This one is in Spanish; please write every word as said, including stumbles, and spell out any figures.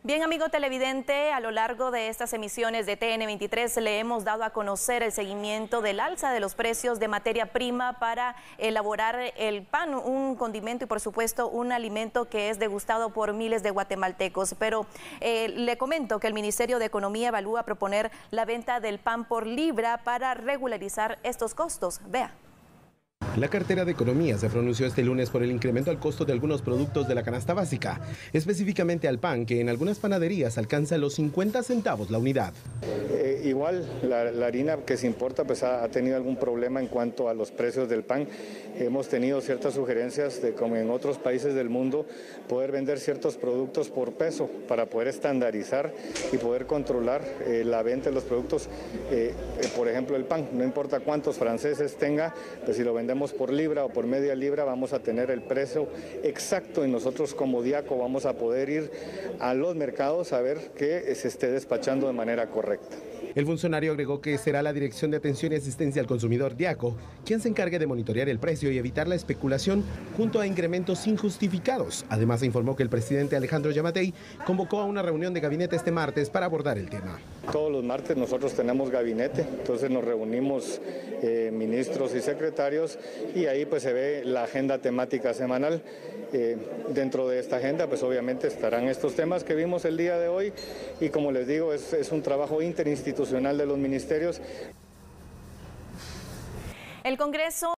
Bien, amigo televidente, a lo largo de estas emisiones de T N veintitrés le hemos dado a conocer el seguimiento del alza de los precios de materia prima para elaborar el pan, un condimento y por supuesto un alimento que es degustado por miles de guatemaltecos. Pero eh, le comento que el Ministerio de Economía evalúa proponer la venta del pan por libra para regularizar estos costos. Vea. La cartera de Economía se pronunció este lunes por el incremento al costo de algunos productos de la canasta básica, específicamente al pan, que en algunas panaderías alcanza los cincuenta centavos la unidad. Eh, igual, la, la harina que se importa pues ha, ha tenido algún problema en cuanto a los precios del pan. Hemos tenido ciertas sugerencias de, como en otros países del mundo, poder vender ciertos productos por peso para poder estandarizar y poder controlar eh, la venta de los productos. Eh, eh, por ejemplo, el pan, no importa cuántos franceses tenga, pues si lo vendemos por libra o por media libra vamos a tener el precio exacto y nosotros como Diaco vamos a poder ir a los mercados a ver que se esté despachando de manera correcta. El funcionario agregó que será la Dirección de Atención y Asistencia al Consumidor Diaco quien se encargue de monitorear el precio y evitar la especulación junto a incrementos injustificados. Además informó que el presidente Alejandro Yamatei convocó a una reunión de gabinete este martes para abordar el tema. Todos los martes nosotros tenemos gabinete, entonces nos reunimos eh, ministros y secretarios y ahí pues se ve la agenda temática semanal. Eh, dentro de esta agenda pues obviamente estarán estos temas que vimos el día de hoy y como les digo es, es un trabajo interinstitucional de los ministerios. El Congreso